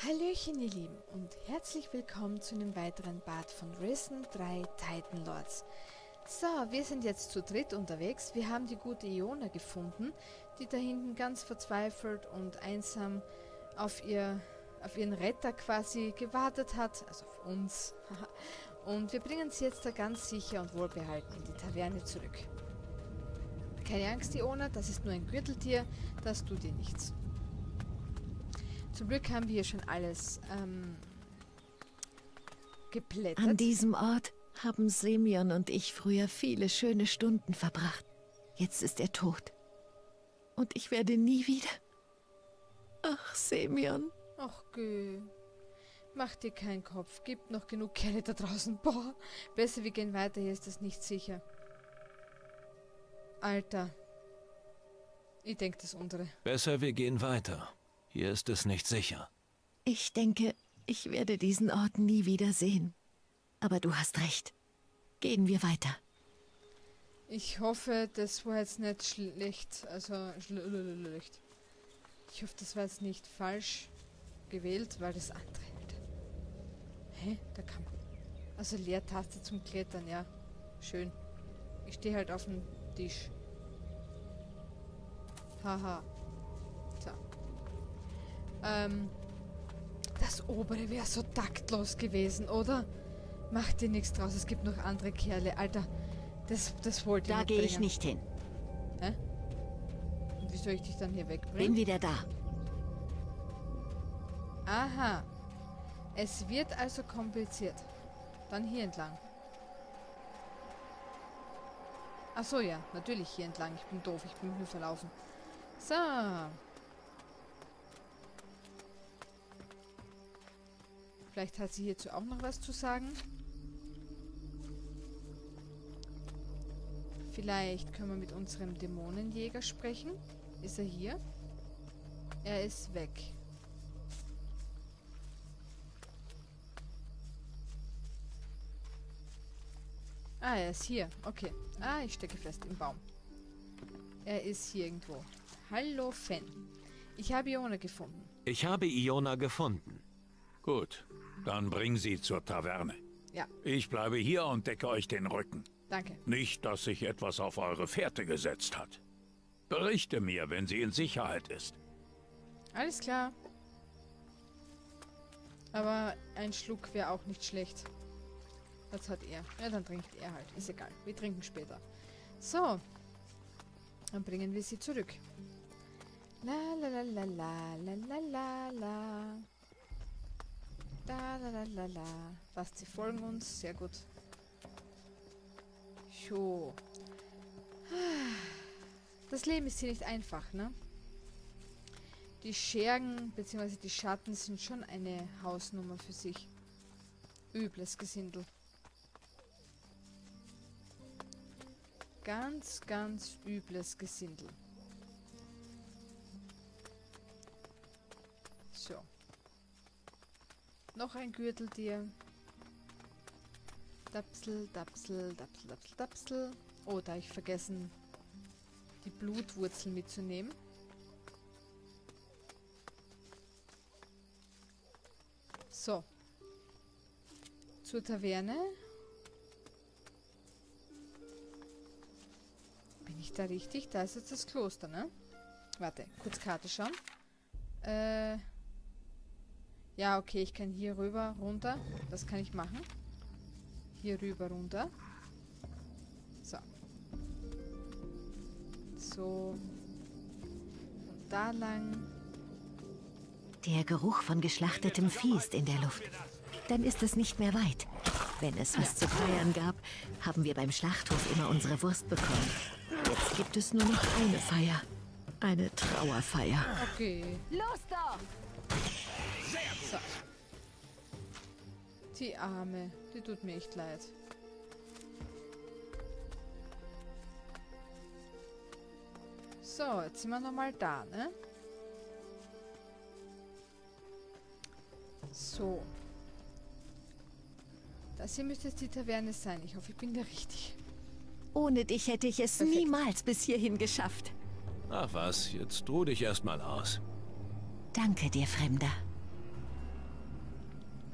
Hallöchen ihr Lieben und herzlich willkommen zu einem weiteren Part von Risen 3 Titan Lords. So, wir sind jetzt zu dritt unterwegs. Wir haben die gute Iona gefunden, die da hinten ganz verzweifelt und einsam auf ihren Retter quasi gewartet hat, also auf uns. Und wir bringen sie jetzt da ganz sicher und wohlbehalten in die Taverne zurück. Keine Angst, Iona, das ist nur ein Gürteltier, das tut dir nichts. Zum Glück haben wir hier schon alles geplättet. An diesem Ort haben Semyon und ich früher viele schöne Stunden verbracht. Jetzt ist er tot. Und ich werde nie wieder... Ach, Semyon. Ach, geh. Mach dir keinen Kopf. Gibt noch genug Kerle da draußen. Boah, besser wir gehen weiter. Hier ist das nicht sicher. Alter. Ich denke das untere. Besser wir gehen weiter. Hier ist es nicht sicher. Ich denke, ich werde diesen Ort nie wieder sehen. Aber du hast recht. Gehen wir weiter. Ich hoffe, das war jetzt nicht schlecht. Also, schlecht. Ich hoffe, das war jetzt nicht falsch gewählt, weil das andere halt. Hä? Da kann man. Also Leertaste zum Klettern, ja. Schön. Ich stehe halt auf dem Tisch. Haha. So. Das obere wäre so taktlos gewesen, oder? Mach dir nichts draus, es gibt noch andere Kerle. Alter, das wollte ich Da nicht gehe ich bringen. nicht hin. Hä? Und wie soll ich dich dann hier Bin wegbringen? wieder da. Aha. Es wird also kompliziert. Dann hier entlang. Ach so, ja, natürlich hier entlang. Ich bin doof, ich bin nur verlaufen. So. Vielleicht hat sie hierzu auch noch was zu sagen. Vielleicht können wir mit unserem Dämonenjäger sprechen. Ist er hier? Er ist weg. Ah, er ist hier. Okay. Ah, ich stecke fest im Baum. Er ist hier irgendwo. Hallo, Fen. Ich habe Iona gefunden. Ich habe Iona gefunden. Gut, dann bring sie zur Taverne. Ja, Ich bleibe hier und decke euch den Rücken. danke. Nicht, dass sich etwas auf eure Fährte gesetzt hat. Berichte mir, wenn sie in Sicherheit ist. Alles klar. Aber ein Schluck wäre auch nicht schlecht. Was hat er? Ja, dann trinkt er halt. Ist egal. Wir trinken später. So. Dann bringen wir sie zurück. La la la la la la la la la. Da la la la la. Was, sie folgen uns? Sehr gut. So. Das Leben ist hier nicht einfach, ne? Die Schergen bzw. die Schatten sind schon eine Hausnummer für sich. Übles Gesindel. Ganz, ganz übles Gesindel. So. Noch ein Gürteltier. Dapsel, Dapsel, Dapsel, Dapsel, Dapsel. Oh, da habe ich vergessen, die Blutwurzel mitzunehmen. So. Zur Taverne. Bin ich da richtig? Da ist jetzt das Kloster, ne? Warte, kurz Karte schauen. Ja, okay, ich kann hier rüber, runter. Das kann ich machen. Hier rüber, runter. So. So. Und da lang. Der Geruch von geschlachtetem Vieh ist in der Luft. Dann ist es nicht mehr weit. Wenn es was zu feiern gab, haben wir beim Schlachthof immer unsere Wurst bekommen. Jetzt gibt es nur noch eine Feier. Eine Trauerfeier. Okay. Los doch! So. Die Arme. Die tut mir echt leid. So, jetzt sind wir nochmal da, ne? So. Das hier müsste jetzt die Taverne sein. Ich hoffe, ich bin da richtig. Ohne dich hätte ich es Perfekt. niemals bis hierhin geschafft. Ach was, jetzt ruh dich erstmal aus. Danke dir, Fremder.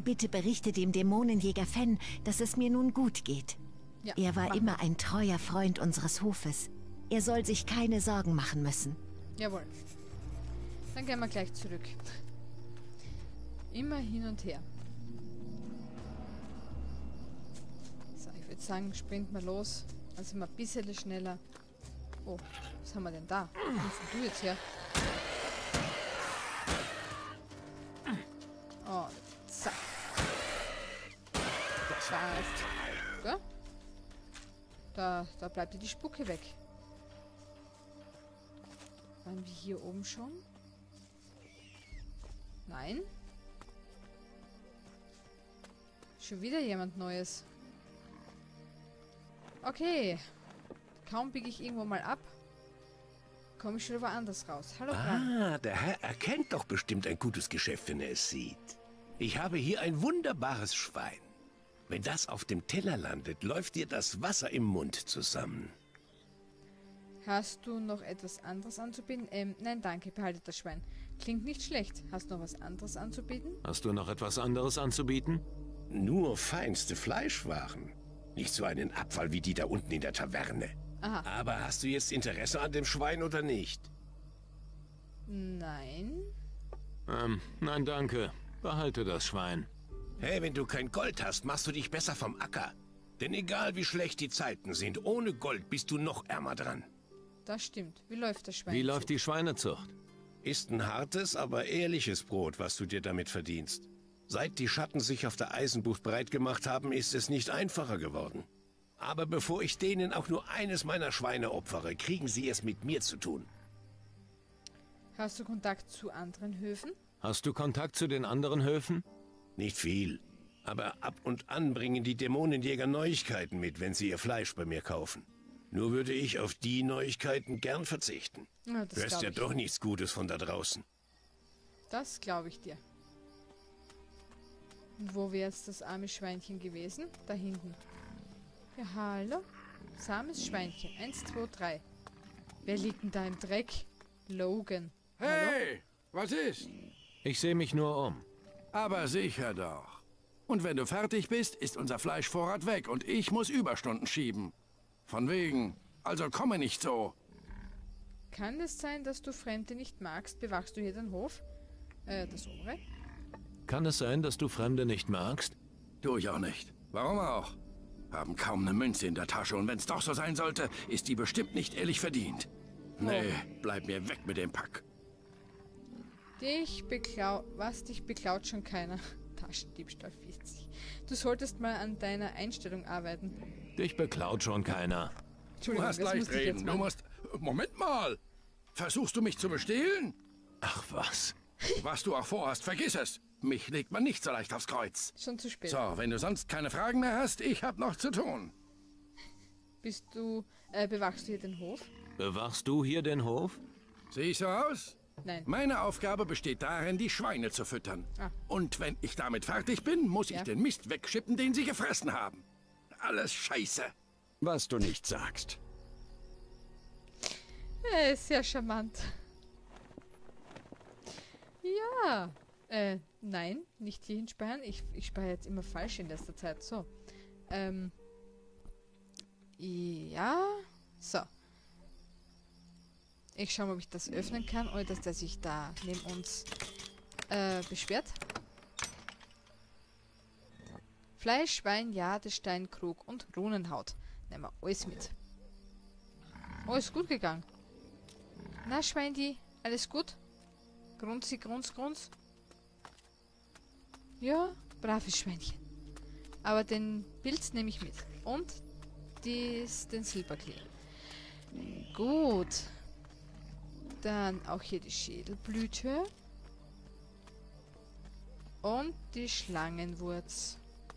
Bitte berichte dem Dämonenjäger Fenn, dass es mir nun gut geht. Ja, Er war mach immer mal. ein treuer Freund unseres Hofes. Er soll sich keine Sorgen machen müssen. Jawohl. Dann gehen wir gleich zurück. Immer hin und her. So, ich würde sagen, springt mal los. Dann sind wir ein bisschen schneller. Oh, was haben wir denn da? Wo kommst denn du jetzt her? Oh, zack. Das war ja? Da bleibt ja die Spucke weg. Waren wir hier oben schon? Nein? Schon wieder jemand Neues. Okay. Kaum biege ich irgendwo mal ab, komme ich schon woanders raus. Hallo, Bram. Der Herr erkennt doch bestimmt ein gutes Geschäft, wenn er es sieht. Ich habe hier ein wunderbares Schwein. Wenn das auf dem Teller landet, läuft dir das Wasser im Mund zusammen. Hast du noch etwas anderes anzubieten? Nein, danke, behalte das Schwein. Klingt nicht schlecht. Hast du noch was anderes anzubieten? Hast du noch etwas anderes anzubieten? Nur feinste Fleischwaren. Nicht so einen Abfall wie die da unten in der Taverne. Aha. Aber hast du jetzt Interesse an dem Schwein oder nicht? Nein. Nein, danke. Behalte das Schwein. Hey, wenn du kein Gold hast, machst du dich besser vom Acker. Denn egal wie schlecht die Zeiten sind, ohne Gold bist du noch ärmer dran. Das stimmt. Wie läuft das Schwein? Wie läuft die Schweinezucht? Ist ein hartes, aber ehrliches Brot, was du dir damit verdienst. Seit die Schatten sich auf der Eisenbucht breit gemacht haben, ist es nicht einfacher geworden. Aber bevor ich denen auch nur eines meiner Schweine opfere, kriegen sie es mit mir zu tun. Hast du Kontakt zu anderen Höfen? Hast du Kontakt zu den anderen Höfen? Nicht viel. Aber ab und an bringen die Dämonenjäger Neuigkeiten mit, wenn sie ihr Fleisch bei mir kaufen. Nur würde ich auf die Neuigkeiten gern verzichten. Ja, Du hörst glaub ja ich. doch nichts Gutes von da draußen. Das glaube ich dir. Und wo wäre jetzt das arme Schweinchen gewesen? Da hinten. Ja, hallo? Sames Schweinchen. 1, 2, 3. Wer liegt denn da im Dreck? Logan. Hallo? Hey, was ist? Ich sehe mich nur um. Aber sicher doch. Und wenn du fertig bist, ist unser Fleischvorrat weg und ich muss Überstunden schieben. Von wegen. Also komme nicht so. Kann es sein, dass du Fremde nicht magst? Bewachst du hier den Hof? Das obere? Kann es sein, dass du Fremde nicht magst? Tu ich auch nicht. Warum auch? Haben kaum eine Münze in der Tasche und wenn's doch so sein sollte, ist die bestimmt nicht ehrlich verdient. Nee, bleib mir weg mit dem Pack. Dich beklaut schon keiner. Taschendiebstahl 40. Du solltest mal an deiner Einstellung arbeiten. Dich beklaut schon keiner. Du Entschuldigung, hast das leicht musste ich jetzt reden. Du machen. musst... Moment mal. Versuchst du mich zu bestehlen? Ach was. Was du auch vorhast, vergiss es. Mich legt man nicht so leicht aufs Kreuz. Schon zu spät. So, wenn du sonst keine Fragen mehr hast, ich hab noch zu tun. Bewachst du hier den Hof? Bewachst du hier den Hof? Sieh ich so aus? Nein. Meine Aufgabe besteht darin, die Schweine zu füttern. Ah. Und wenn ich damit fertig bin, muss Ja. ich den Mist wegschippen, den sie gefressen haben. Alles Scheiße. Was du nicht sagst. Sehr charmant. Ja. Nein, nicht hierhin speichern. Ich speichere jetzt immer falsch in letzter Zeit. So. Ja. So. Ich schaue mal, ob ich das öffnen kann, ohne dass der sich da neben uns beschwert. Fleisch, Schwein, Jade, Stein, Krug und Runenhaut. Nehmen wir alles mit. Oh, ist gut gegangen. Na, Schweindi, alles gut? Grunzi, Grunz, Grunz? Ja, braves Schweinchen. Aber den Pilz nehme ich mit. Und den Silberklee. Gut. Dann auch hier die Schädelblüte. Und die Schlangenwurz.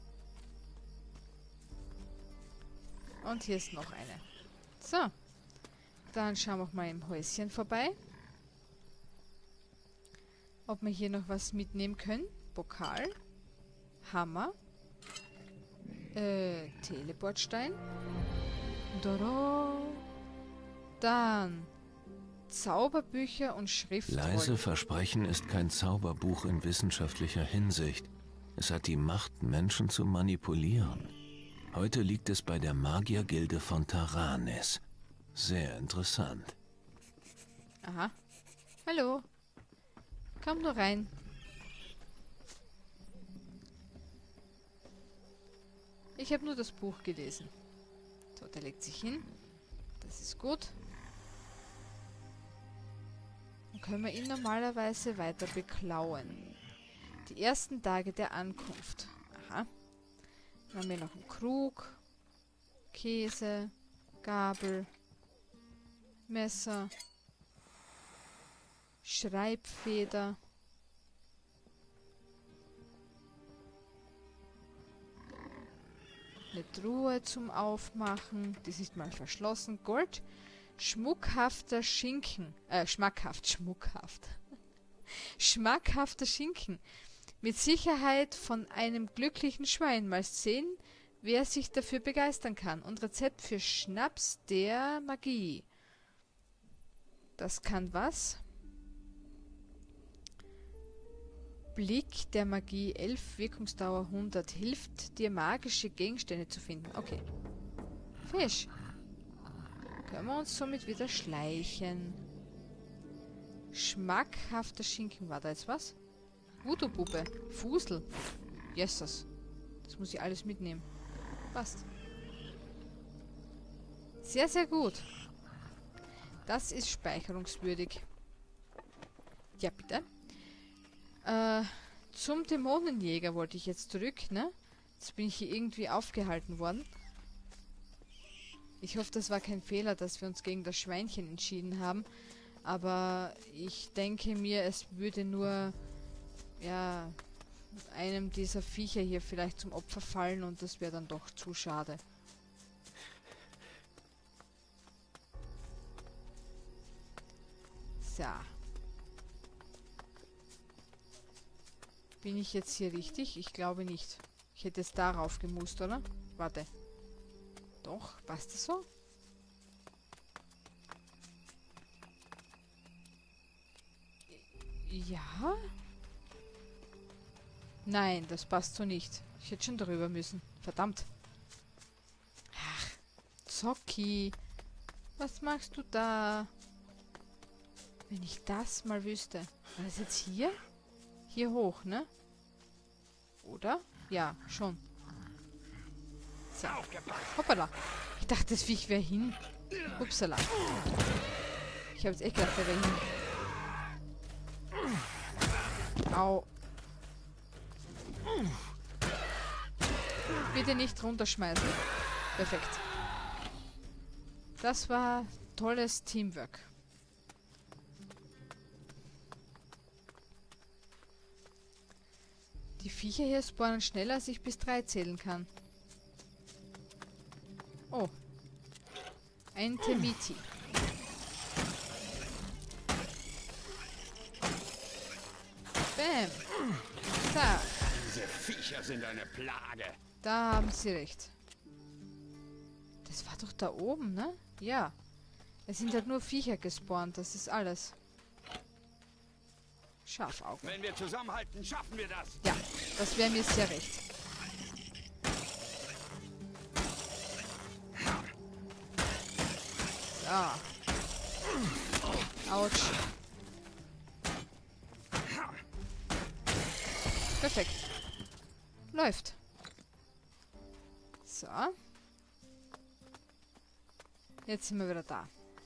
Und hier ist noch eine. So. Dann schauen wir auch mal im Häuschen vorbei. Ob wir hier noch was mitnehmen können. Pokal. Hammer. Teleportstein. Tada. Dann Zauberbücher und Schriftrollen. Leise Versprechen ist kein Zauberbuch in wissenschaftlicher Hinsicht. Es hat die Macht, Menschen zu manipulieren. Heute liegt es bei der Magiergilde von Taranis. Sehr interessant. Aha. Hallo. Komm nur rein. Ich habe nur das Buch gelesen. So, der legt sich hin. Das ist gut. Dann können wir ihn normalerweise weiter beklauen. Die ersten Tage der Ankunft. Aha. Dann haben wir noch einen Krug, Käse, Gabel, Messer, Schreibfeder. Eine Truhe zum Aufmachen. Das ist mal verschlossen. Gold. Schmuckhafter Schinken. Schmackhaft. Schmackhafter Schinken. Mit Sicherheit von einem glücklichen Schwein. Mal sehen, wer sich dafür begeistern kann. Und Rezept für Schnaps der Magie. Das kann was? Blick der Magie 11, Wirkungsdauer 100. Hilft dir, magische Gegenstände zu finden. Okay. Fisch. Können wir uns somit wieder schleichen. Schmackhafter Schinken. War da jetzt was? Voodoo-Puppe. Fusel. Jesus. Das muss ich alles mitnehmen. Passt. Sehr, sehr gut. Das ist speicherungswürdig. Ja, bitte. Zum Dämonenjäger wollte ich jetzt zurück, ne? Jetzt bin ich hier irgendwie aufgehalten worden. Ich hoffe, das war kein Fehler, dass wir uns gegen das Schweinchen entschieden haben. Aber ich denke mir, es würde nur, ja, einem dieser Viecher hier vielleicht zum Opfer fallen und das wäre dann doch zu schade. So. Bin ich jetzt hier richtig? Ich glaube nicht. Ich hätte es darauf gemusst, oder? Warte. Doch, passt das so? Ja? Nein, das passt so nicht. Ich hätte schon darüber müssen. Verdammt. Ach, Zocki. Was machst du da? Wenn ich das mal wüsste. War das jetzt hier? Hier hoch, ne? Oder? Ja, schon. So. Hoppala. Ich dachte, das Viech wäre hin. Upsala. Ich habe jetzt echt gedacht, der wäre hin. Au. Bitte nicht runterschmeißen. Perfekt. Das war tolles Teamwork. Die Viecher hier spawnen schneller, als ich bis 3 zählen kann. Oh. Ein Temiti. Bam. Da. Diese Viecher sind eine Plage. Da haben Sie recht. Das war doch da oben, ne? Ja. Es sind halt nur Viecher gespawnt, das ist alles. Schafaugen. Wenn wir zusammenhalten, schaffen wir das. Ja, das wäre mir sehr recht. So. Autsch. Perfekt. Läuft. So. Jetzt sind wir wieder da.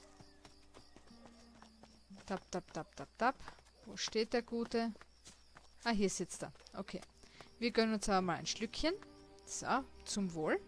Tap, tap, tap, tap, tap. Wo steht der Gute? Ah, hier sitzt er. Okay. Wir gönnen uns aber mal ein Schlückchen. So, zum Wohl.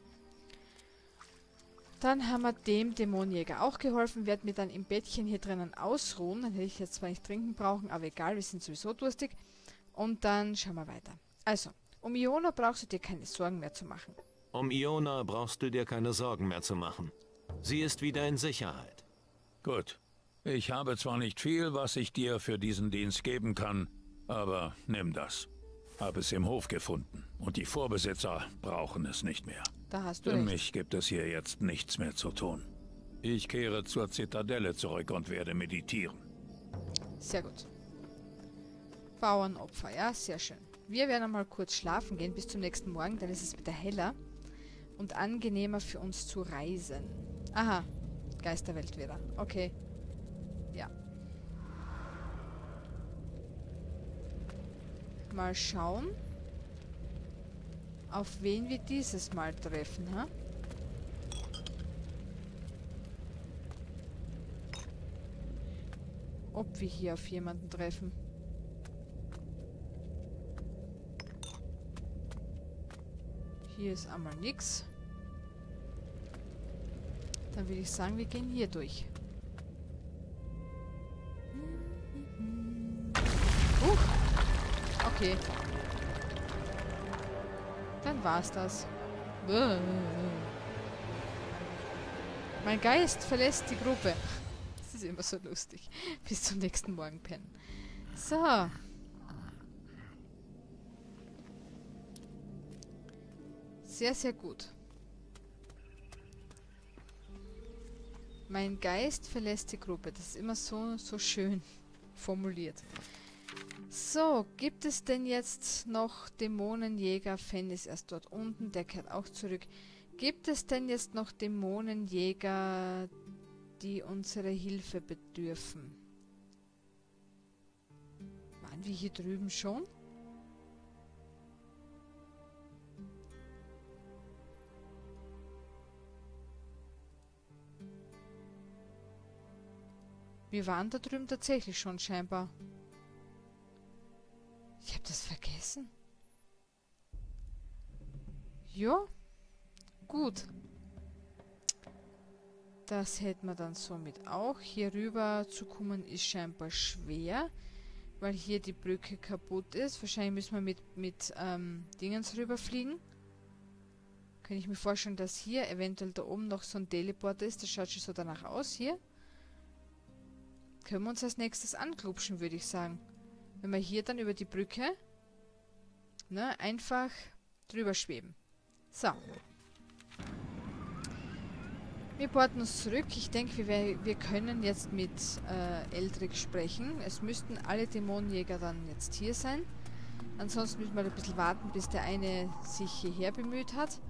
Dann haben wir dem Dämonenjäger auch geholfen. Werd mir dann im Bettchen hier drinnen ausruhen. Dann hätte ich jetzt zwar nicht trinken brauchen, aber egal, wir sind sowieso durstig. Und dann schauen wir weiter. Also, um Iona brauchst du dir keine Sorgen mehr zu machen. Um Iona brauchst du dir keine Sorgen mehr zu machen. Sie ist wieder in Sicherheit. Gut. Ich habe zwar nicht viel, was ich dir für diesen Dienst geben kann, aber nimm das. Habe es im Hof gefunden und die Vorbesitzer brauchen es nicht mehr. Da hast du Für recht. mich gibt es hier jetzt nichts mehr zu tun. Ich kehre zur Zitadelle zurück und werde meditieren. Sehr gut. Bauernopfer, ja, sehr schön. Wir werden einmal kurz schlafen gehen bis zum nächsten Morgen, dann ist es wieder heller und angenehmer für uns zu reisen. Aha, Geisterwelt wieder. Okay. Ja. Mal schauen, auf wen wir dieses Mal treffen, ha? Ob wir hier auf jemanden treffen. Hier ist einmal nichts. Dann würde ich sagen, wir gehen hier durch. Okay. Dann war's das. Mein Geist verlässt die Gruppe. Das ist immer so lustig. Bis zum nächsten Morgen pennen. So. Sehr, sehr gut. Mein Geist verlässt die Gruppe. Das ist immer so schön formuliert. So, gibt es denn jetzt noch Dämonenjäger? Fenn ist erst dort unten, der kehrt auch zurück. Gibt es denn jetzt noch Dämonenjäger, die unsere Hilfe bedürfen? Waren wir hier drüben schon? Wir waren da drüben tatsächlich schon scheinbar. Ich habe das vergessen. Ja, gut. Das hätten wir dann somit auch. Hier rüber zu kommen ist scheinbar schwer, weil hier die Brücke kaputt ist. Wahrscheinlich müssen wir mit Dingens rüberfliegen. Kann ich mir vorstellen, dass hier eventuell da oben noch so ein Teleporter ist. Das schaut schon so danach aus hier. Können wir uns als nächstes anklupschen, würde ich sagen. Wenn wir hier dann über die Brücke einfach drüber schweben. So. Wir porten uns zurück. Ich denke, wir können jetzt mit Eldrick sprechen. Es müssten alle Dämonenjäger dann jetzt hier sein. Ansonsten müssen wir ein bisschen warten, bis der eine sich hierher bemüht hat.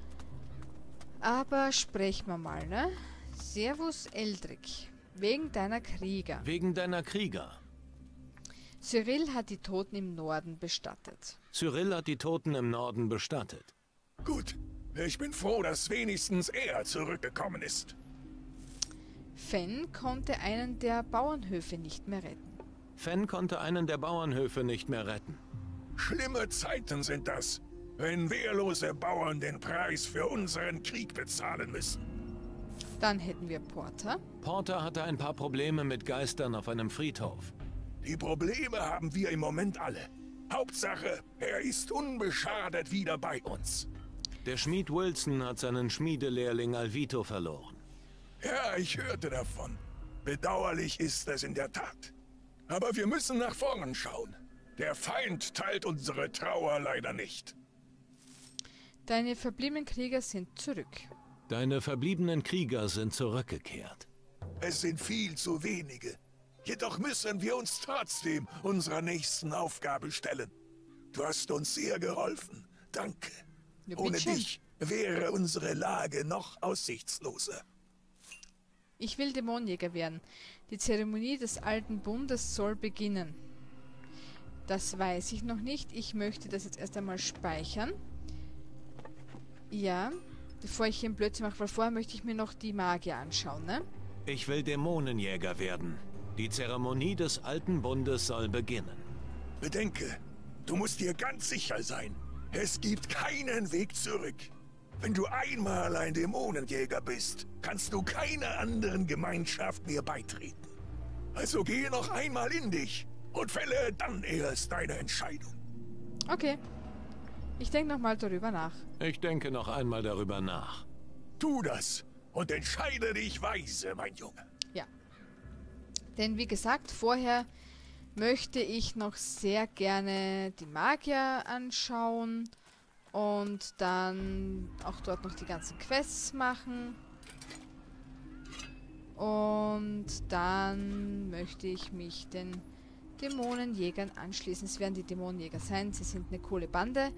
Aber sprechen wir mal, ne? Servus Eldrick. Wegen deiner Krieger. Wegen deiner Krieger. Cyril hat die Toten im Norden bestattet. Cyril hat die Toten im Norden bestattet. Gut. Ich bin froh, dass wenigstens er zurückgekommen ist. Fenn konnte einen der Bauernhöfe nicht mehr retten. Fenn konnte einen der Bauernhöfe nicht mehr retten. Schlimme Zeiten sind das, wenn wehrlose Bauern den Preis für unseren Krieg bezahlen müssen. Dann hätten wir Porter. Porter hatte ein paar Probleme mit Geistern auf einem Friedhof. Die Probleme haben wir im Moment alle. Hauptsache, er ist unbeschadet wieder bei uns. Der Schmied Wilson hat seinen Schmiedelehrling Alvito verloren. Ja, ich hörte davon. Bedauerlich ist es in der Tat. Aber wir müssen nach vorn schauen. Der Feind teilt unsere Trauer leider nicht. Deine verbliebenen Krieger sind zurück. Deine verbliebenen Krieger sind zurückgekehrt. Es sind viel zu wenige. Jedoch müssen wir uns trotzdem unserer nächsten Aufgabe stellen. Du hast uns sehr geholfen. Danke. Ja, Ohne bitteschön. dich wäre unsere Lage noch aussichtsloser. Ich will Dämonenjäger werden. Die Zeremonie des alten Bundes soll beginnen. Das weiß ich noch nicht. Ich möchte das jetzt erst einmal speichern. Ja, bevor ich hier einen Blödsinn mache, weil vorher möchte ich mir noch die Magier anschauen, ne? Ich will Dämonenjäger werden. Die Zeremonie des alten Bundes soll beginnen. Bedenke, du musst dir ganz sicher sein. Es gibt keinen Weg zurück. Wenn du einmal ein Dämonenjäger bist, kannst du keiner anderen Gemeinschaft mehr beitreten. Also gehe noch einmal in dich und fälle dann erst deine Entscheidung. Okay. Ich denke nochmal darüber nach. Ich denke noch einmal darüber nach. Tu das und entscheide dich weise, mein Junge. Ja. Denn wie gesagt, vorher möchte ich noch sehr gerne die Magier anschauen und dann auch dort noch die ganzen Quests machen. Und dann möchte ich mich den Dämonenjägern anschließen. Es werden die Dämonenjäger sein. Sie sind eine coole Bande.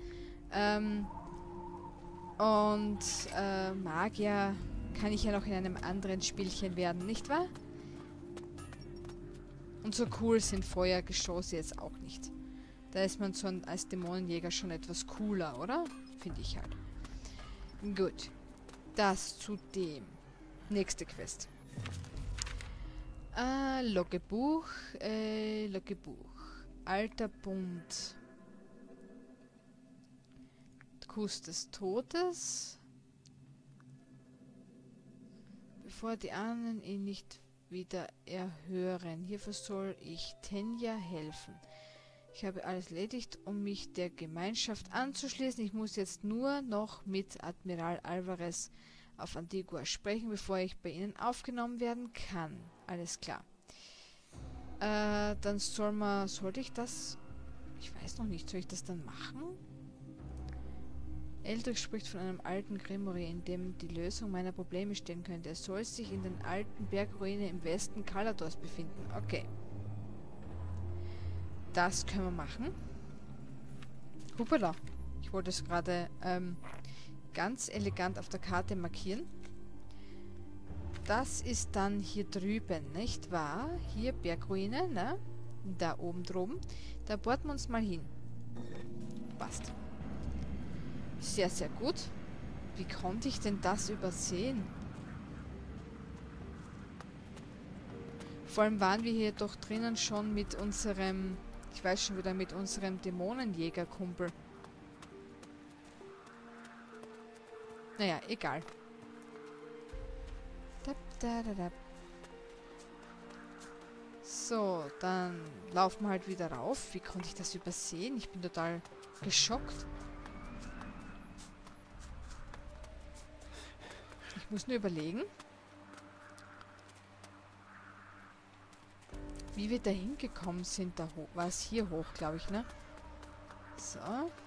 Magier kann ich ja noch in einem anderen Spielchen werden, nicht wahr? Und so cool sind Feuergeschosse jetzt auch nicht. Da ist man so als Dämonenjäger schon etwas cooler, oder? Finde ich halt. Gut. Das zu dem. Nächste Quest. Loggebuch. Loggebuch. Alter Bund. Kuss des Todes. Bevor die Ahnen ihn nicht wieder erhören. Hierfür soll ich Tenja helfen. Ich habe alles erledigt, um mich der Gemeinschaft anzuschließen. Ich muss jetzt nur noch mit Admiral Alvarez auf Antigua sprechen, bevor ich bei Ihnen aufgenommen werden kann. Alles klar. Dann sollte ich das... Ich weiß noch nicht, soll ich das dann machen? Eldrich spricht von einem alten Grimoire, in dem die Lösung meiner Probleme stehen könnte. Es soll sich in den alten Bergruinen im Westen Kaladors befinden. Okay. Das können wir machen. Hoppala. Ich wollte es gerade ganz elegant auf der Karte markieren. Das ist dann hier drüben, nicht wahr? Hier Bergruine, ne? Da oben droben. Da bohren wir uns mal hin. Passt. Sehr, sehr gut. Wie konnte ich denn das übersehen? Vor allem waren wir hier doch drinnen schon mit unserem... Ich weiß schon wieder, mit unserem Dämonenjäger-Kumpel. Naja, egal. So, dann laufen wir halt wieder rauf. Wie konnte ich das übersehen? Ich bin total geschockt. Ich muss nur überlegen, wie wir da hingekommen sind. Da hoch. War es hier hoch, glaube ich, ne? So.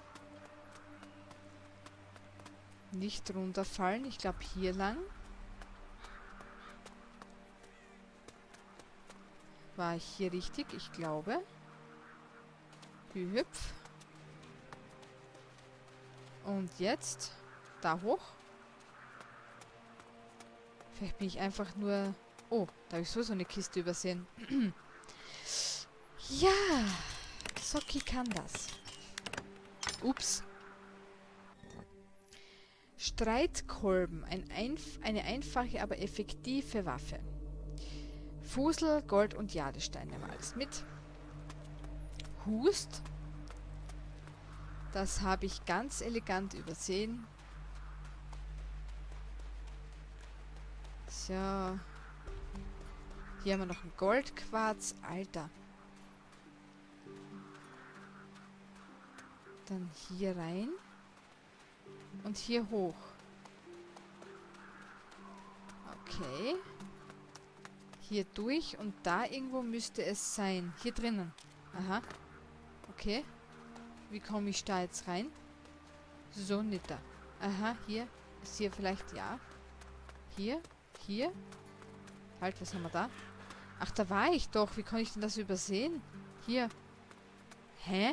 Nicht runterfallen. Ich glaube hier lang. War ich hier richtig? Ich glaube. Hüpf. Und jetzt da hoch. Vielleicht bin ich einfach nur... Oh, da habe ich so eine Kiste übersehen. Ja, Socki kann das. Ups. Streitkolben. Eine einfache, aber effektive Waffe. Fusel, Gold und Jadestein nehmen wir alles mit. Hust. Das habe ich ganz elegant übersehen. So. Hier haben wir noch ein Goldquarz. Alter. Dann hier rein. Und hier hoch. Okay. Hier durch und da irgendwo müsste es sein. Hier drinnen. Aha. Okay. Wie komme ich da jetzt rein? So nicht da. Aha, hier. Ist hier vielleicht, ja. Hier. Hier. Halt, was haben wir da? Ach, da war ich doch. Wie konnte ich denn das übersehen? Hier. Hä?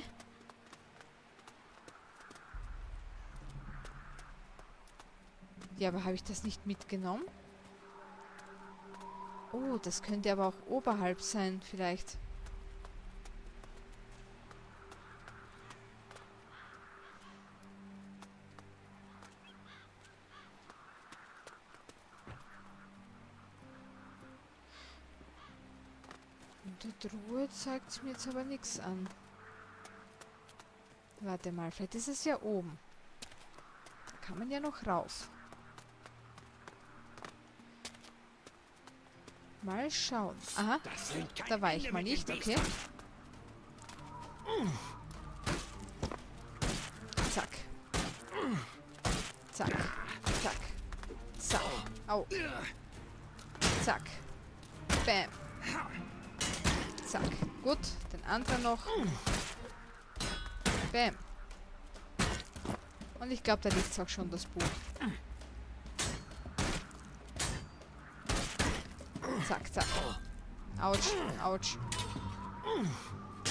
Ja, aber habe ich das nicht mitgenommen? Oh, das könnte aber auch oberhalb sein, vielleicht. Und die Truhe zeigt es mir jetzt aber nichts an. Warte mal, vielleicht ist es ja oben. Da kann man ja noch rauf. Mal schauen. Aha, da war ich mal nicht, okay. Zack. Zack. Zack. Zack. Au. Zack. Bam. Zack. Gut, den anderen noch. Bam. Und ich glaube, da liegt auch schon das Buch. Zack, zack. Autsch, autsch.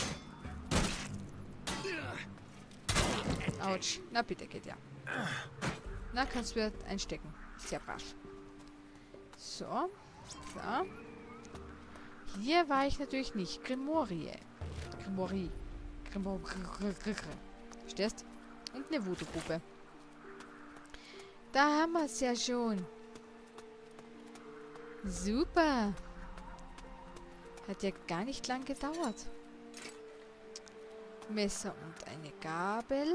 Autsch. Na bitte, geht ja. Na, kannst du wieder einstecken. Sehr brav. So. So. Hier war ich natürlich nicht. Grimorie. Verstehst? Und eine Voodoo-Puppe. Da haben wir es ja schon. Super. Hat ja gar nicht lang gedauert. Messer und eine Gabel.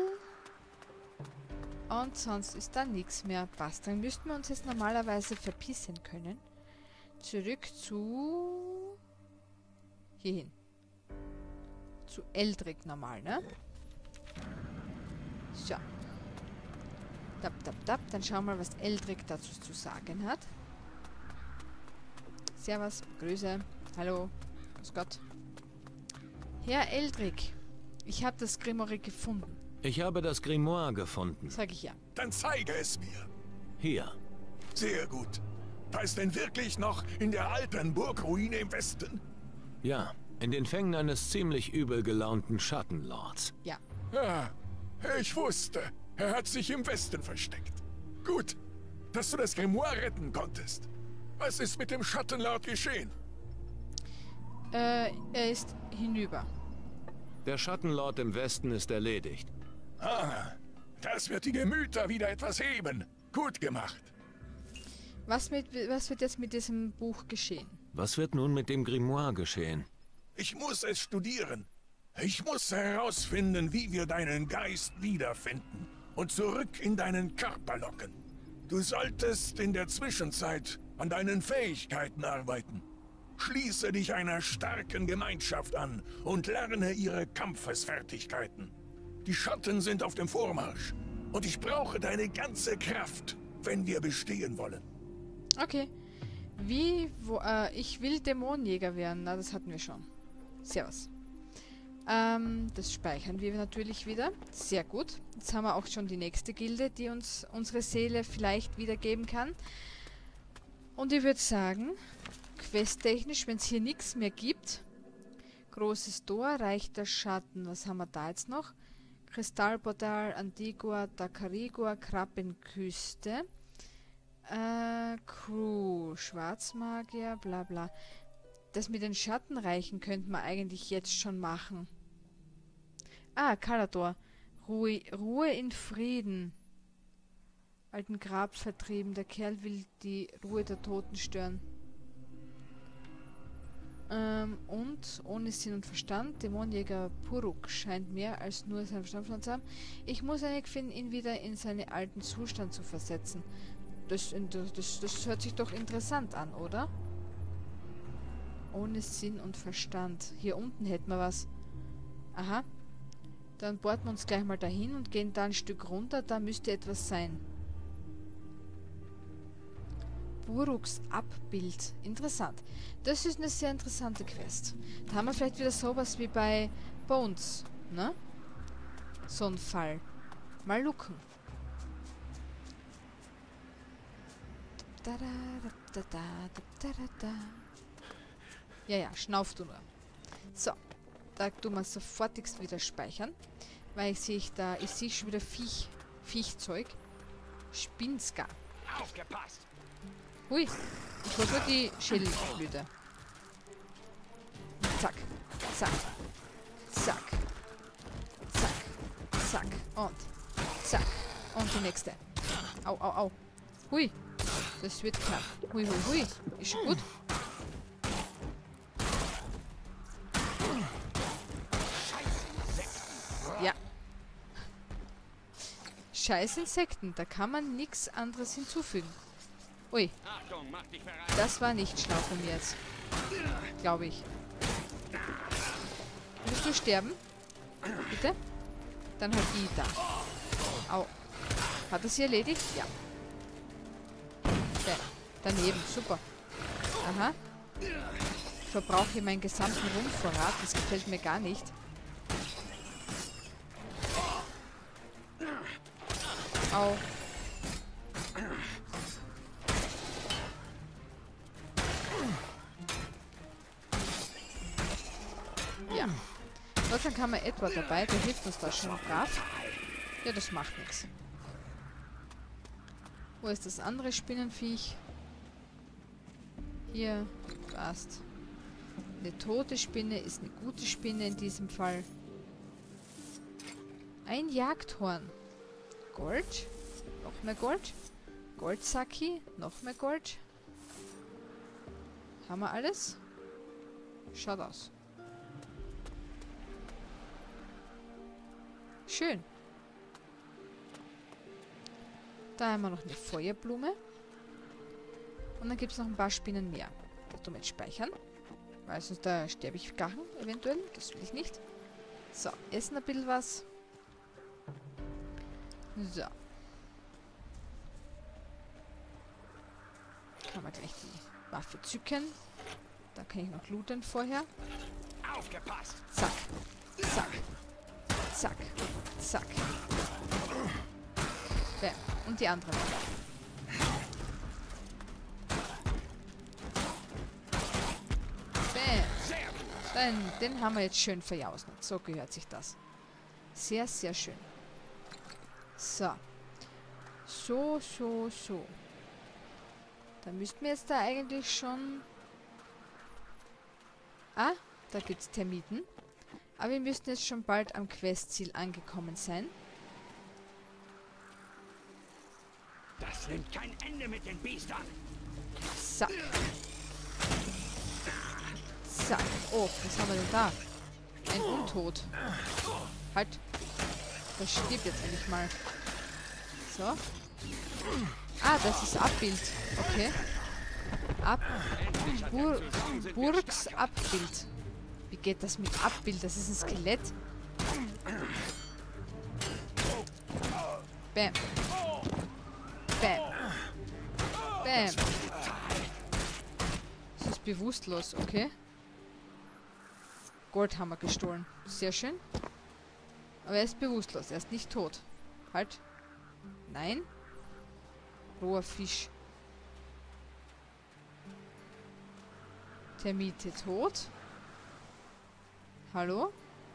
Und sonst ist da nichts mehr. Passt. Dann müssten wir uns jetzt normalerweise verpissen können. Zurück zu... hierhin. Zu Eldrick normal, ne? So. Tap, tap, tap. Dann schauen wir mal, was Eldrick dazu zu sagen hat. Servus, Grüße, hallo, grüß Gott. Herr Eldrick, ich habe das Grimoire gefunden. Ich habe das Grimoire gefunden. Sag ich ja. Dann zeige es mir. Hier. Sehr gut. War es denn wirklich noch in der alten Burgruine im Westen? Ja, in den Fängen eines ziemlich übel gelaunten Schattenlords. Ja. Ja, ich wusste. Er hat sich im Westen versteckt. Gut, dass du das Grimoire retten konntest. Was ist mit dem Schattenlord geschehen? Er ist hinüber. Der Schattenlord im Westen ist erledigt. Ah, das wird die Gemüter wieder etwas heben. Gut gemacht. Was wird jetzt mit diesem Buch geschehen? Was wird nun mit dem Grimoire geschehen? Ich muss es studieren. Ich muss herausfinden, wie wir deinen Geist wiederfinden und zurück in deinen Körper locken. Du solltest in der Zwischenzeit an deinen Fähigkeiten arbeiten. Schließe dich einer starken Gemeinschaft an und lerne ihre Kampfesfertigkeiten. Die Schatten sind auf dem Vormarsch und ich brauche deine ganze Kraft, wenn wir bestehen wollen. Okay. Ich will Dämonenjäger werden. Na, das hatten wir schon. Servus. Das speichern wir natürlich wieder. Sehr gut. Jetzt haben wir auch schon die nächste Gilde, die uns unsere Seele vielleicht wiedergeben kann. Und ich würde sagen, questtechnisch, wenn es hier nichts mehr gibt, großes Tor, Reich der Schatten. Was haben wir da jetzt noch? Kristallportal, Antigua, Dakarigua, Krabbenküste. Crew, Schwarzmagier, bla bla. Das mit den Schattenreichen könnte man eigentlich jetzt schon machen. Ah, Kalador. Ruhe in Frieden. Alten Grab vertrieben. Der Kerl will die Ruhe der Toten stören. Und ohne Sinn und Verstand. Dämonenjäger Puruk scheint mehr als nur seinen Verstand verloren zu haben. Ich muss einen Weg finden, ihn wieder in seinen alten Zustand zu versetzen. Das hört sich doch interessant an, oder? Ohne Sinn und Verstand. Hier unten hätten wir was. Aha. Dann bohren wir uns gleich mal dahin und gehen da ein Stück runter. Da müsste etwas sein. Buruks Abbild. Interessant. Das ist eine sehr interessante Quest. Da haben wir vielleicht wieder sowas wie bei Bones, ne? So ein Fall. Mal gucken. Ja, schnauf du nur. So, da tun wir sofortigst wieder speichern, weil ich sehe schon wieder Viechzeug. Spinska. Aufgepasst! Hui, ich wollte nur die Schädelblüte. Zack, zack, zack, zack, zack und zack. Und die nächste. Au, au, au. Hui, das wird knapp. Hui, hui, hui. Ist schon gut. Ja. Scheiß Insekten, da kann man nichts anderes hinzufügen. Ui. Das war nicht schlau von mir jetzt. Glaube ich. Willst du sterben? Bitte? Dann halt die da. Au. Hat er sie erledigt? Ja. Daneben, super. Aha. Ich verbrauche meinen gesamten Rumpfvorrat, das gefällt mir gar nicht. Au. Ja. Gott sei Dank haben wir Edward dabei, der hilft uns da schon brav. Ja, das macht nichts. Wo ist das andere Spinnenviech? Hier, passt. Eine tote Spinne ist eine gute Spinne in diesem Fall. Ein Jagdhorn. Gold. Noch mehr Gold. Goldsacki. Noch mehr Gold. Haben wir alles? Schaut aus. Schön. Da haben wir noch eine Feuerblume. Und dann gibt es noch ein paar Spinnen mehr. Das tun wir jetzt speichern. Weil sonst da sterbe ich gachen, eventuell. Das will ich nicht. So, essen ein bisschen was. So. Kann man gleich die Waffe zücken. Da kann ich noch looten vorher. Aufgepasst! Zack. Zack. Zack. Zack. Bam. Und die andere. Bam. Den haben wir jetzt schön verjausnet. So gehört sich das. Sehr, sehr schön. So. So. Da müssten wir jetzt da eigentlich schon... Ah, da gibt es Termiten. Aber wir müssten jetzt schon bald am Questziel angekommen sein. Das nimmt kein Ende mit den Biestern. Zack. Zack. Oh, was haben wir denn da? Ein Untot. Halt. Das stirbt jetzt endlich mal. So. Ah, das ist Abbild. Okay. Burgs Abbild. Wie geht das mit Abbild? Das ist ein Skelett. Bam. Bam. Bam. Das ist bewusstlos, okay. Goldhammer gestohlen. Sehr schön. Aber er ist bewusstlos. Er ist nicht tot. Halt. Nein. Roher Fisch. Termite tot. Hallo?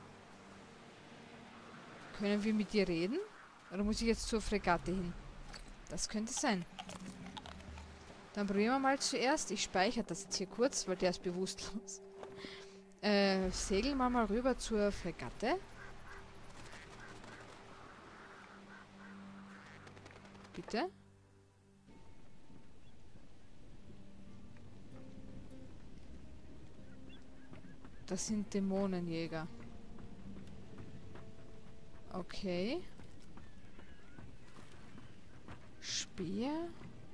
Können wir mit dir reden? Oder muss ich jetzt zur Fregatte hin? Das könnte sein. Dann probieren wir mal zuerst. Ich speichere das jetzt hier kurz, weil der ist bewusstlos. Segeln wir mal rüber zur Fregatte. Bitte? Das sind Dämonenjäger. Okay. Speer.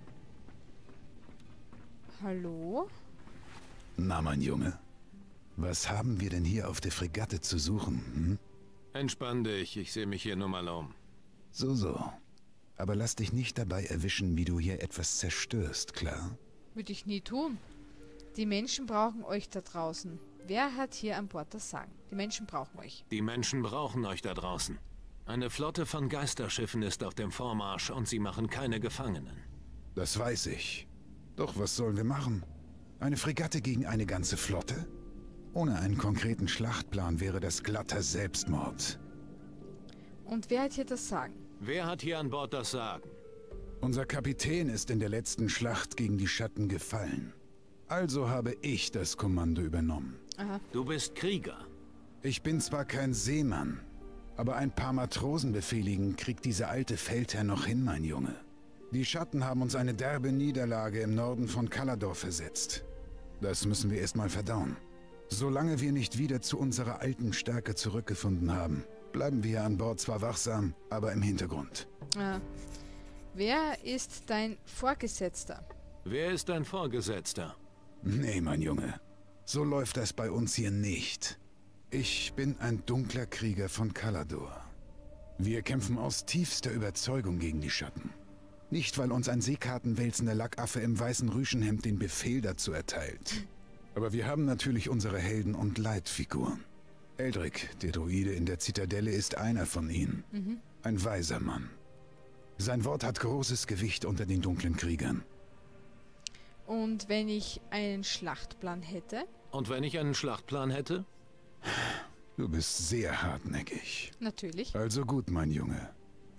Hallo? Na, mein Junge. Was haben wir denn hier auf der Fregatte zu suchen, hm? Entspann dich, ich sehe mich hier nur mal um. So. Aber lass dich nicht dabei erwischen, wie du hier etwas zerstörst, klar? Würde ich nie tun. Die Menschen brauchen euch da draußen. Wer hat hier an Bord das Sagen? Die Menschen brauchen euch. Die Menschen brauchen euch da draußen. Eine Flotte von Geisterschiffen ist auf dem Vormarsch und sie machen keine Gefangenen. Das weiß ich. Doch was sollen wir machen? Eine Fregatte gegen eine ganze Flotte? Ohne einen konkreten Schlachtplan wäre das glatter Selbstmord. Und wer hat hier das Sagen? Wer hat hier an Bord das Sagen? Unser Kapitän ist in der letzten Schlacht gegen die Schatten gefallen. Also habe ich das Kommando übernommen. Aha. Du bist Krieger. Ich bin zwar kein Seemann, aber ein paar Matrosen befehligen kriegt dieser alte Feldherr noch hin, mein Junge. Die Schatten haben uns eine derbe Niederlage im Norden von Kalador versetzt. Das müssen wir erstmal verdauen. Solange wir nicht wieder zu unserer alten Stärke zurückgefunden haben, bleiben wir an Bord zwar wachsam, aber im Hintergrund. Aha. Wer ist dein Vorgesetzter? Wer ist dein Vorgesetzter? Nee, mein Junge. So läuft das bei uns hier nicht. Ich bin ein dunkler Krieger von Kalador. Wir kämpfen aus tiefster Überzeugung gegen die Schatten. Nicht, weil uns ein seekartenwälzender Lackaffe im weißen Rüschenhemd den Befehl dazu erteilt. Aber wir haben natürlich unsere Helden und Leitfiguren. Eldrick, der Druide in der Zitadelle, ist einer von ihnen. Ein weiser Mann. Sein Wort hat großes Gewicht unter den dunklen Kriegern. Und wenn ich einen Schlachtplan hätte? Und wenn ich einen Schlachtplan hätte? Du bist sehr hartnäckig. Natürlich. Also gut, mein Junge.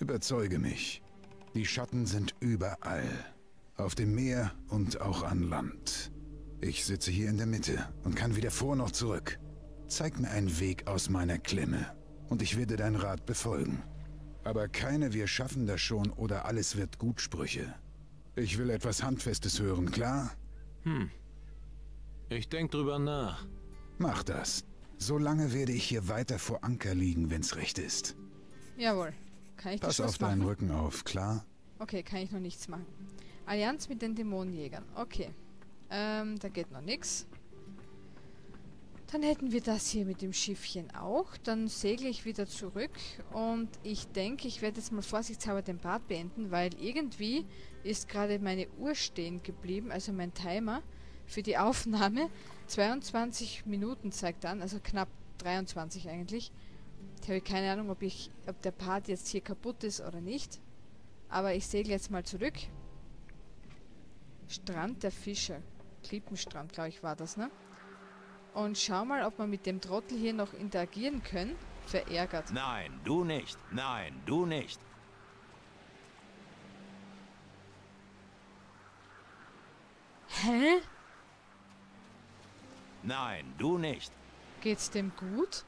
Überzeuge mich. Die Schatten sind überall. Auf dem Meer und auch an Land. Ich sitze hier in der Mitte und kann weder vor noch zurück. Zeig mir einen Weg aus meiner Klemme und ich werde deinen Rat befolgen. Aber keine "Wir schaffen das schon" oder "Alles wird gut" Sprüche. Ich will etwas Handfestes hören, klar? Ich denk drüber nach. Mach das. Solange werde ich hier weiter vor Anker liegen, wenn's recht ist. Jawohl. Kann ich das Pass auf deinen Rücken auf, klar? Okay, kann ich noch nichts machen. Allianz mit den Dämonenjägern. Okay. Da geht noch nichts. Dann hätten wir das hier mit dem Schiffchen auch. Dann segle ich wieder zurück. Und ich denke, ich werde jetzt mal vorsichtshalber den Part beenden, weil irgendwie ist gerade meine Uhr stehen geblieben, also mein Timer für die Aufnahme. 22 Minuten zeigt an, also knapp 23 eigentlich. Ich habe keine Ahnung, ob der Part jetzt hier kaputt ist oder nicht. Aber ich segle jetzt mal zurück. Strand der Fische. Klippenstrand, glaube ich, war das, ne? Und schau mal, ob wir mit dem Trottel hier noch interagieren können. Verärgert. Nein, du nicht. Nein, du nicht. Hä? Nein, du nicht. Geht's dem gut?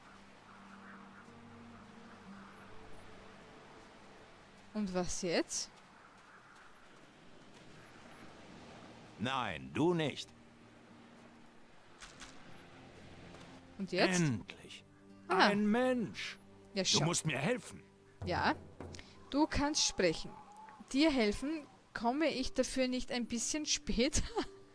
Und was jetzt? Nein, du nicht. Und jetzt? Endlich. Ah. Ein Mensch. Ja, Du schau. musst mir helfen. Ja, du kannst sprechen. Dir helfen, komme ich dafür nicht ein bisschen spät?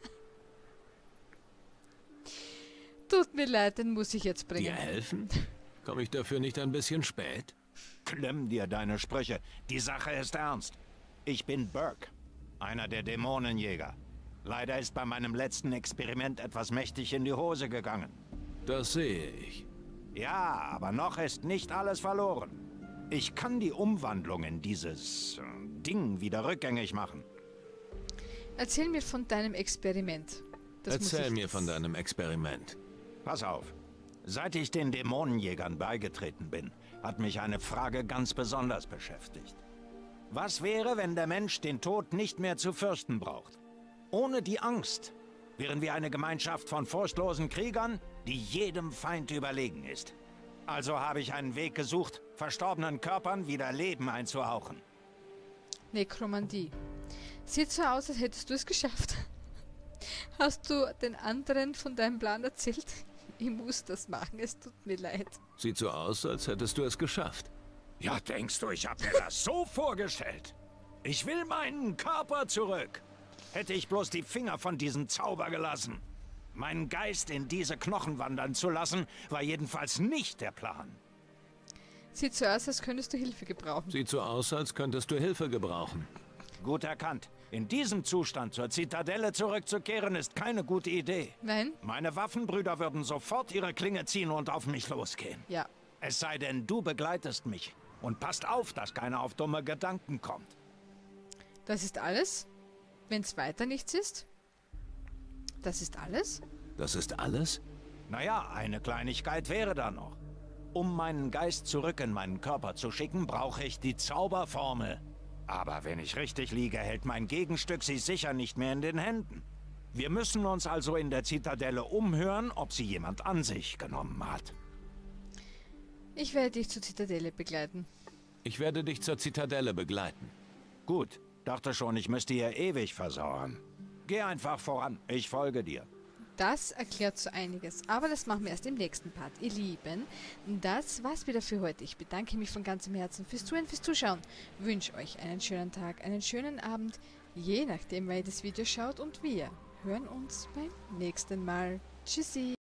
Tut mir leid, den muss ich jetzt Dir bringen. helfen? Komme ich dafür nicht ein bisschen spät? Klemm dir deine Sprüche. Die Sache ist ernst. Ich bin Burke, einer der Dämonenjäger. Leider ist bei meinem letzten Experiment etwas mächtig in die Hose gegangen. Das sehe ich. Ja, aber noch ist nicht alles verloren. Ich kann die Umwandlung in dieses Ding wieder rückgängig machen. Erzähl mir von deinem Experiment. Das muss Erzähl ich mir jetzt- von deinem Experiment. Pass auf. Seit ich den Dämonenjägern beigetreten bin, hat mich eine Frage ganz besonders beschäftigt. Was wäre, wenn der Mensch den Tod nicht mehr zu fürchten braucht? Ohne die Angst wären wir eine Gemeinschaft von furchtlosen Kriegern, die jedem Feind überlegen ist. Also habe ich einen Weg gesucht, verstorbenen Körpern wieder Leben einzuhauchen. Nekromantie. Sieht so aus, als hättest du es geschafft. Hast du den anderen von deinem Plan erzählt? Ich muss das machen, es tut mir leid. Sieht so aus, als hättest du es geschafft. Ja, denkst du, ich habe mir das so vorgestellt? Ich will meinen Körper zurück. Hätte ich bloß die Finger von diesem Zauber gelassen. Meinen Geist in diese Knochen wandern zu lassen, war jedenfalls nicht der Plan. Sieht so aus, als könntest du Hilfe gebrauchen. Sieht so aus, als könntest du Hilfe gebrauchen. Gut erkannt. In diesem Zustand zur Zitadelle zurückzukehren, ist keine gute Idee. Nein? Meine Waffenbrüder würden sofort ihre Klinge ziehen und auf mich losgehen. Ja. Es sei denn, du begleitest mich. Und passt auf, dass keiner auf dumme Gedanken kommt. Das ist alles? Wenn es weiter nichts ist? Das ist alles? Das ist alles? Naja, eine Kleinigkeit wäre da noch. Um meinen Geist zurück in meinen Körper zu schicken, brauche ich die Zauberformel. Aber wenn ich richtig liege, hält mein Gegenstück sie sicher nicht mehr in den Händen. Wir müssen uns also in der Zitadelle umhören, ob sie jemand an sich genommen hat. Ich werde dich zur Zitadelle begleiten. Ich werde dich zur Zitadelle begleiten. Gut, dachte schon, ich müsste hier ewig versauern. Geh einfach voran, ich folge dir. Das erklärt so einiges, aber das machen wir erst im nächsten Part. Ihr Lieben, das war's wieder für heute. Ich bedanke mich von ganzem Herzen fürs Zuhören, fürs Zuschauen. Wünsche euch einen schönen Tag, einen schönen Abend, je nachdem, wer ihr das Video schaut, und wir hören uns beim nächsten Mal. Tschüssi!